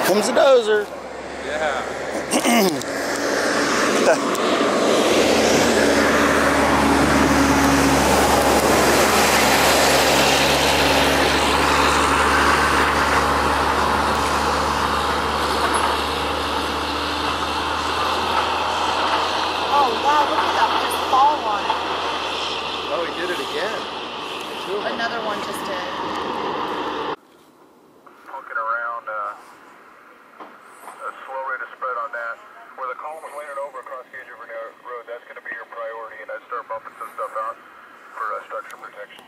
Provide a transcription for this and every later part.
Comes the dozer. Yeah. Oh wow, look at that, just fall on it. Oh, he did it again. Another one just did. Looking around, a slow rate of spread on that. Where the column is laying over across Gage River Road, that's going to be your priority, and I'd start bumping some stuff out for structure protection.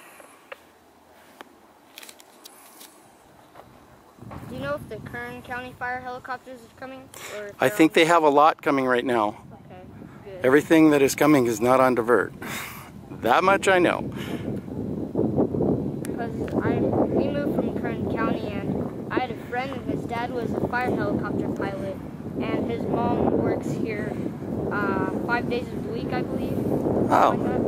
Do you know if the Kern County Fire helicopters are coming? Or I think they have a lot coming right now. Okay, good. Everything that is coming is not on divert. That much I know. Because we moved from Kern County, and I had a friend, and his dad was a fire helicopter pilot, and his mom works here 5 days a week, I believe. Oh. Like that.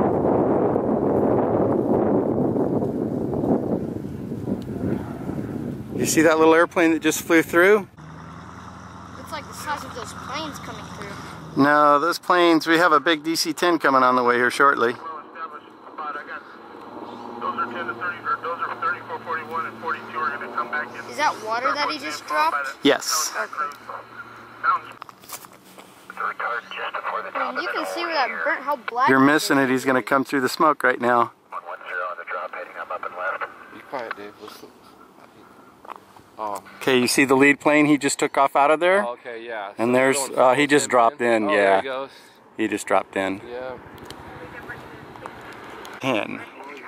You see that little airplane that just flew through? It's like the size of those planes coming through. No, those planes, we have a big DC-10 coming on the way here shortly. Those are 10 to 30, or those are 34, 41, and 42 are going to come back in. Is that water that he just dropped? Yes. I mean, you can see where that burnt, how black You're it missing is. it. He's going to come through the smoke right now. 110 on the drop, heading up and left. Be quiet, Dave. Listen. Oh. Okay, you see the lead plane? He just took off out of there. Oh, okay, yeah. And there's, he just dropped in, oh, yeah. There he goes. He just dropped in. Yeah. 10.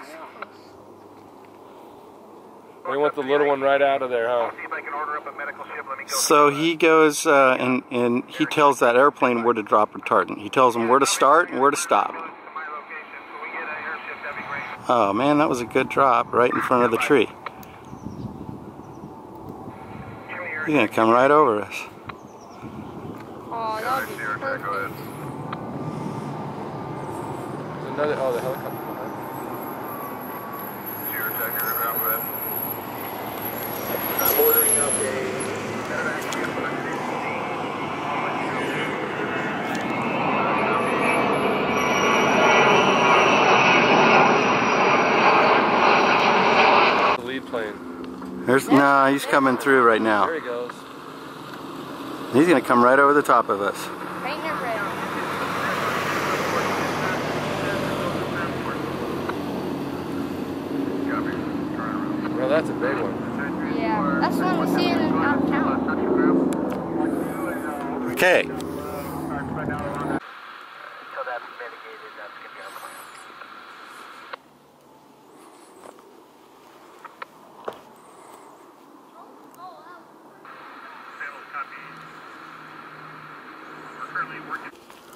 They want the little one right out of there, huh? See if I can order up a medical ship. Let me go. So he goes and he tells that airplane where to drop retardant. He tells them where to start and where to stop. To my location, so we get an airship, that'd be great. Oh man, that was a good drop right in front of the tree. He's gonna come right over us. Oh, that would be perfect. Go ahead. There's another, oh, the helicopter. Zero Tech, you're around with. I'm ordering up a medevac ship, but I'm The lead plane. No, he's coming through right now. There he goes. He's gonna come right over the top of us. Painting it red. Well, that's a big one. Yeah, that's one we see in out of town. Okay. Until that's mitigated, that's going to be our plan. We're currently working.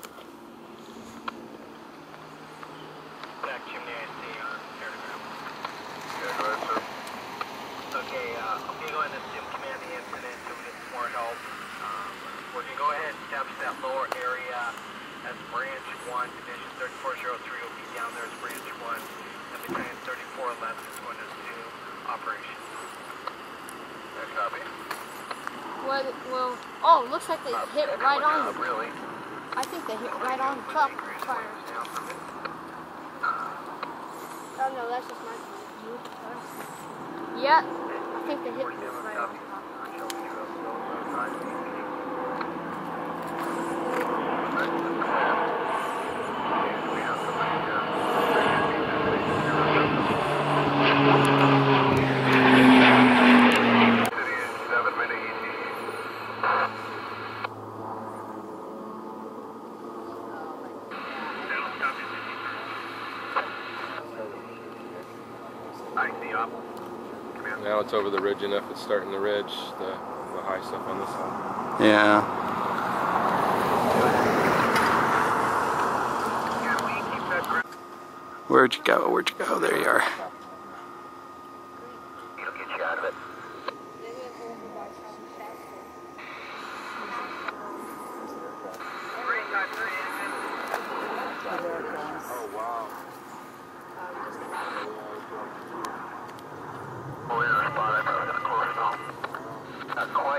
Back Chimney IC on aerogram. Yeah, go ahead, sir. Okay, okay, go ahead and assume command the incident until we get some more help. We're going to go ahead and establish that lower area as branch 1, division 3403 will be down there as branch 1, and battalion 3411 is going to assume operation. Next copy. Well, oh, looks like they hit right on. Really? I think they hit right on top of the fire. Oh no, that's just my view. Yeah, I think they hit right on top. Now it's over the ridge enough. It's starting the ridge, the high stuff on this side. Yeah. Where'd you go? Where'd you go? There you are. It'll get you out of it. Oh, wow. Oh, yeah, spot. I probably got a close now. That's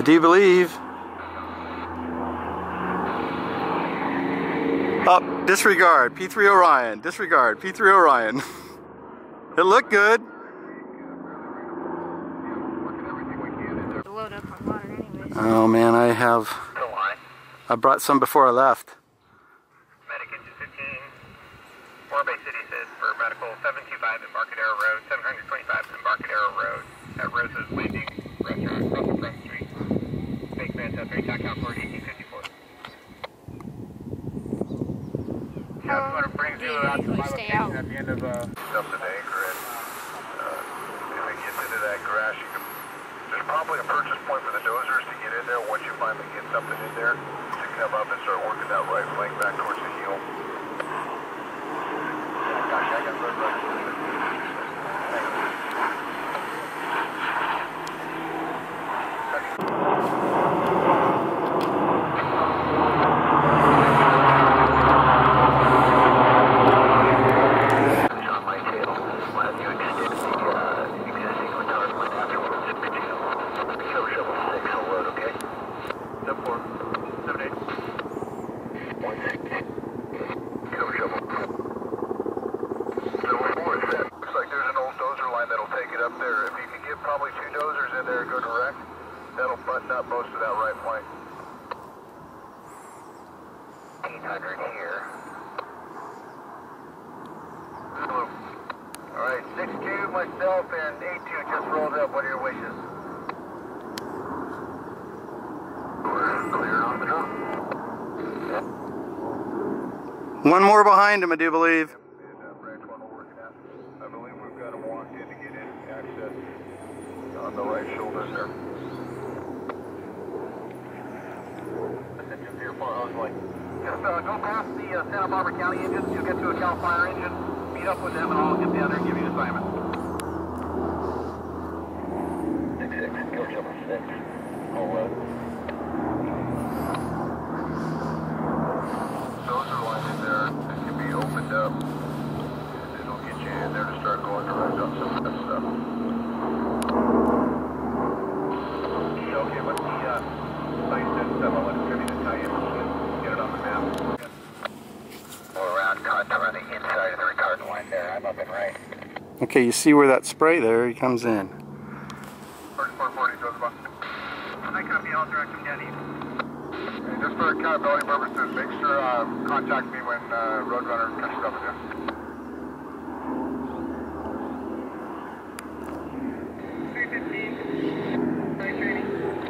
do believe. Oh, disregard. P3 Orion. Disregard. P3 Orion. It looked good. Load up on water anyways. Oh man, I brought some before I left. Medic engine 15, Bay City says for medical 725 Embarcadero Road, 725 Embarcadero Road, at Rosa's Landing, restaurant, Russell Front Street, Fake Manta 3, Tac Out 1854. Yeah, that's what it brings you out to my location at the end of something to anchor in. If it gets into that grass, you can, there's probably a purchase point for the dozers to get in there. Once you finally get something in there, to come up and start working that right flank back towards the heel. Gosh, I got road runners. Myself and A2 just rolled up. What are your wishes? We're clear on the drop. One more behind him, I do believe. I believe we've got him walked in to get in access on the right shoulder there. Just here for Oswald. Just go past the Santa Barbara County engines. You'll get to a Cal Fire engine. Meet up with them and I'll get down there and give you an assignment. 6-6, George number 6. All right. Those are lines in there that can be opened up. It'll get you in there to start going direct on some of that stuff. Okay, what's the site and stuff? I'll let Jimmy to tell you. Get it on the map. Or around contour on the inside of the retardant line there. I'm up and right. Okay, you see where that spray there, he comes in. 3440, Joseph. I copy, I'll direct him down east. And just for accountability purposes, make sure contact me when Roadrunner catches up with you. 315, night training.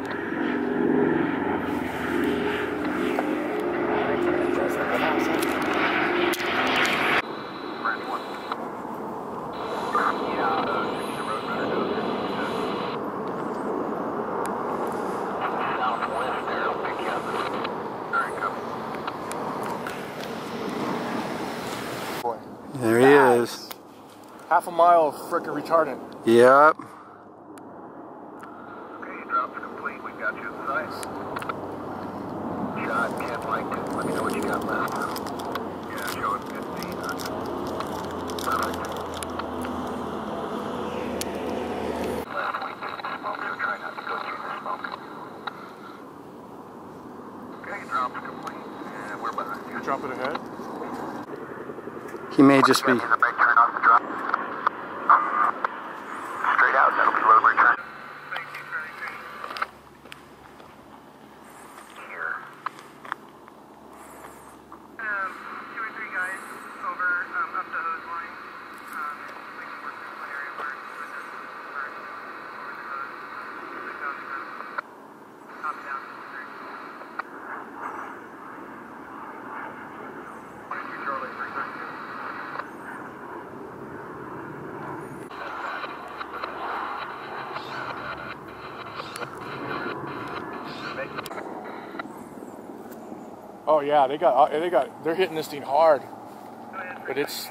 There he is. Half a mile of frickin' retardant. Yep. Okay, drop's complete. We got you at sight. Shot 10 like. Let me know what you got left. Yeah, showing 15. Perfect. Last week, smoke, so try not to go through the smoke. Okay, drop's complete. And we're behind you. Drop it ahead. He may just be. Turn off the drop. Straight out, that'll be low return. Thank you, here. 2 or 3 guys over up the hose line. We can work this one area where it's over the hose. Top down. 22 Charlie, 332. Oh yeah, they're hitting this thing hard. But it's.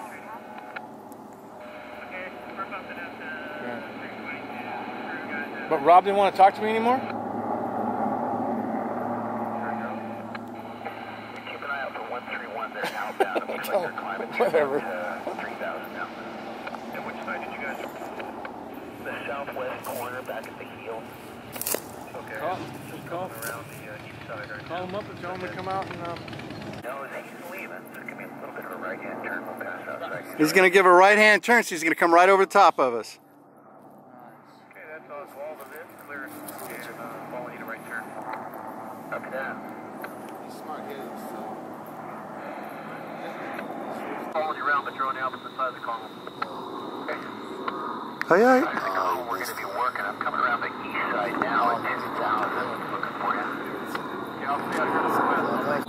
Yeah. But Rob didn't want to talk to me anymore? Keep an eye out for 131. They're outbound. It looks like they're climbing to Whatever. 3,000 now. And which side did you guys? The southwest corner back at the heel. Okay. Call Around the east side. Right them up and tell them to come out and. No, as he's leaving, there's going to be a little bit of a right-hand turn. We'll pass outside. He's going to give a right-hand turn, so he's going to come right over the top of us. Okay, that's all. All of it clear and follow you to right turn. Copy that. He's smart, Following you around, but you're on the opposite side of the column. Okay. Aye, aye. We're going to be working. I'm coming around the east side now at 10,000. Looking for you. Yeah, I'll stay out here to square.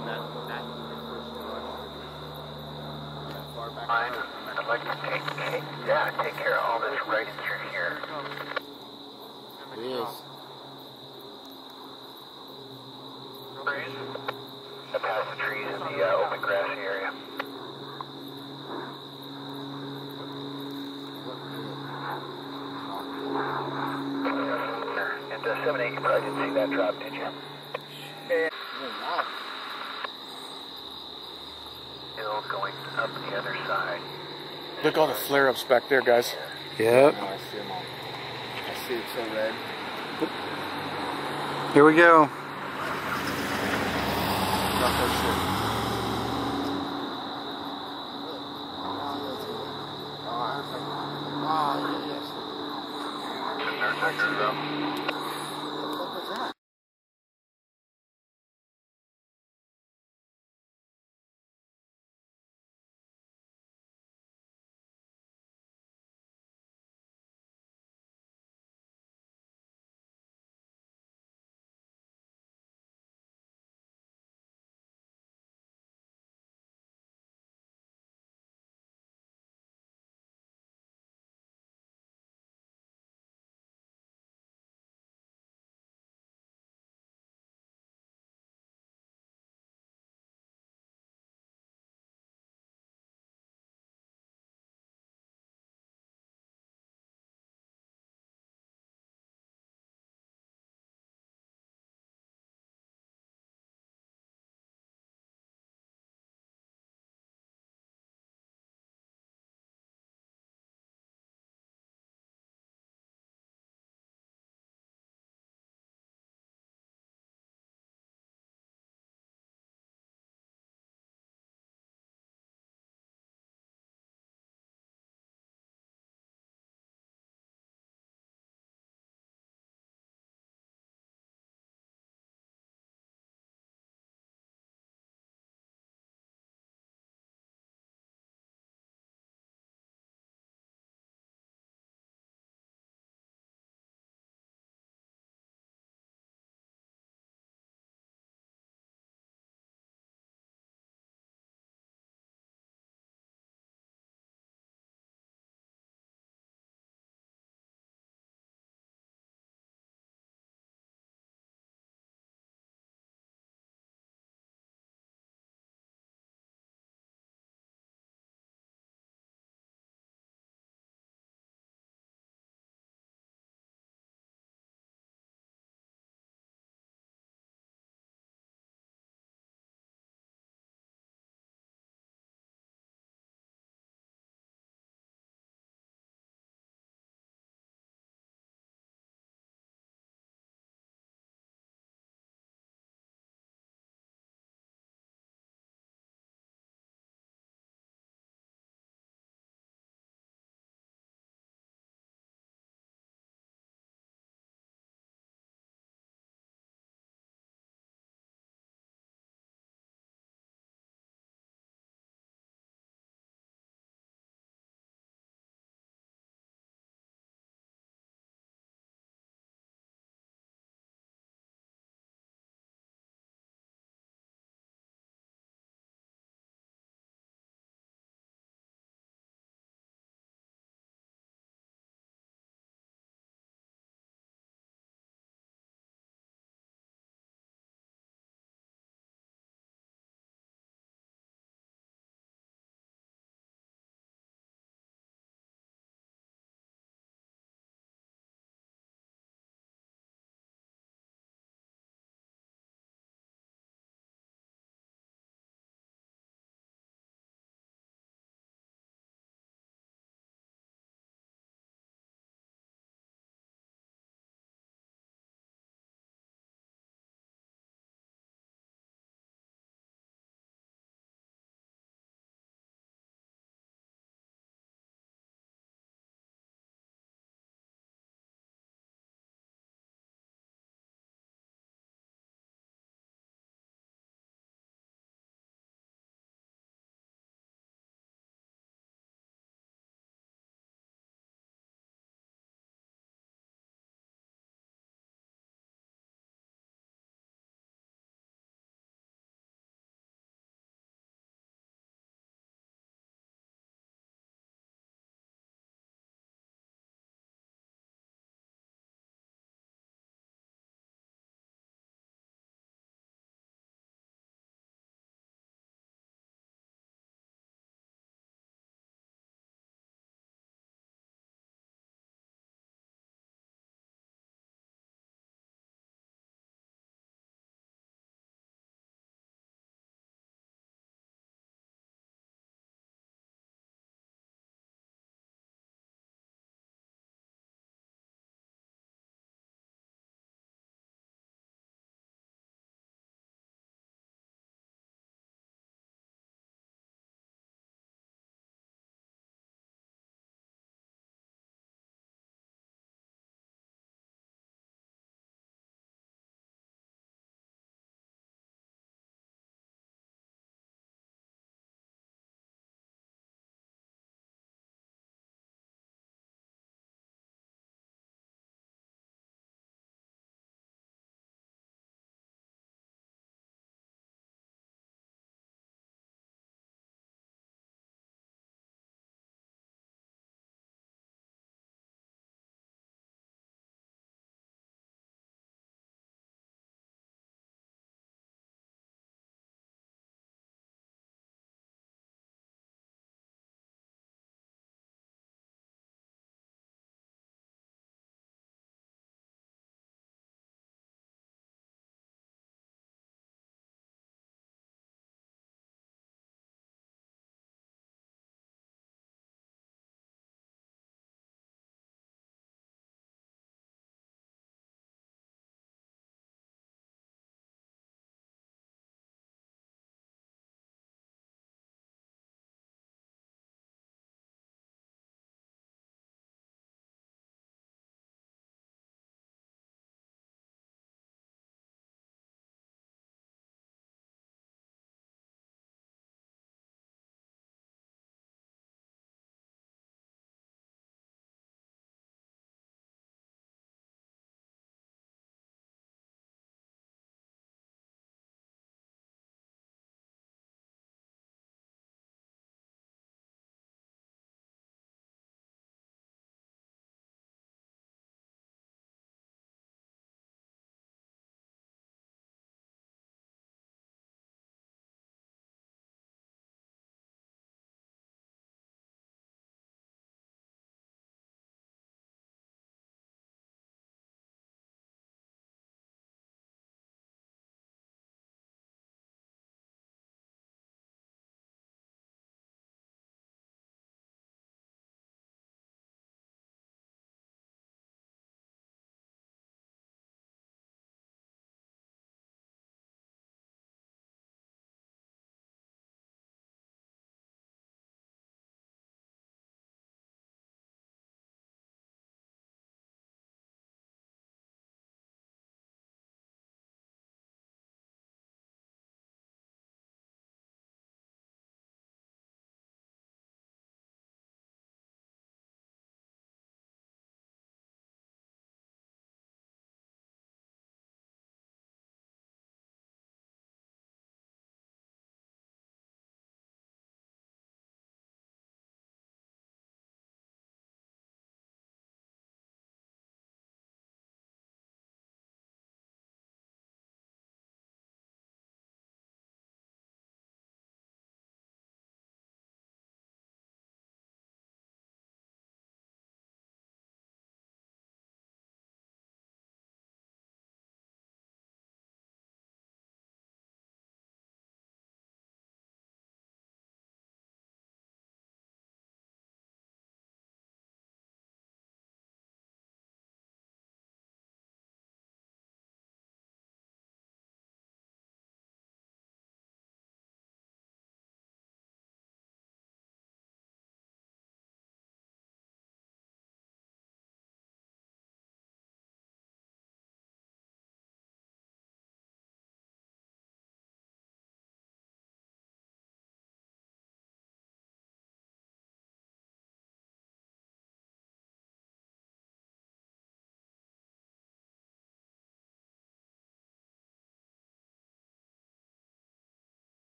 I'd like to take care of all this right through here. It is. Up past the trees in the open grassy area. And 7-8, you probably didn't see that drop, did you? Hill going up the other side. Look at all the flare-ups back there, guys. Yep. I see them all. I see it so red. Here we go. Oh, yes.